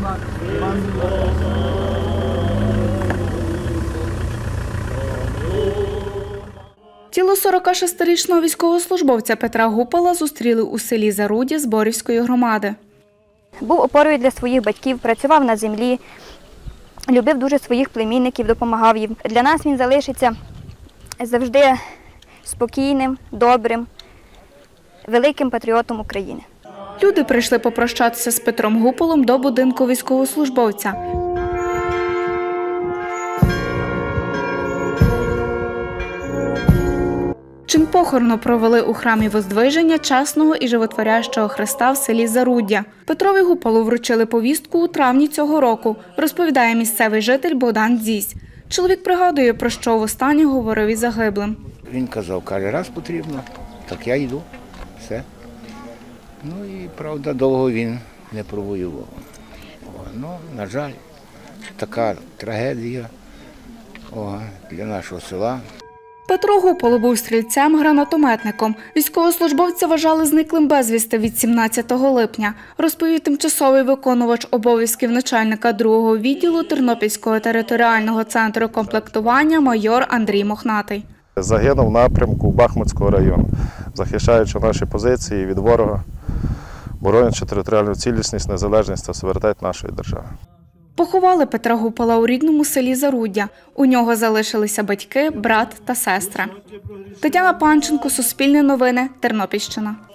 Тіло 46-річного військовослужбовця Петра Гупала зустріли у селі Заруддя Зборівської громади. Був опорою для своїх батьків, працював на землі, любив дуже своїх племінників, допомагав їм. Для нас він залишиться завжди спокійним, добрим, великим патріотом України. Люди прийшли попрощатися з Петром Гупалом до будинку військовослужбовця. Чин похорону провели у храмі Воздвиження Чесного і Животворящого Христа в селі Заруддя. Петрові Гупалу вручили повістку у травні цього року, розповідає місцевий житель Богдан Дзісь. Чоловік пригадує, про що востаннє говорив із загиблим. Він казав, каже, раз потрібно, так я йду, все. Ну і, правда, довго він не провоював. Ну, на жаль, така трагедія для нашого села. Петро Гупало був стрільцем-гранатометником. Військовослужбовця вважали зниклим безвісти від 17 липня, розповів тимчасовий виконувач обов'язків начальника 2-го відділу Тернопільського територіального центру комплектування майор Андрій Мохнатий. Загинув в напрямку Бахмутського району, захищаючи наші позиції від ворога, боронячи територіальну цілісність, незалежність та суверенітет нашої держави. Поховали Петра Гупала у рідному селі Заруддя. У нього залишилися батьки, брат та сестра. Тетяна Панченко, Суспільне новини, Тернопільщина.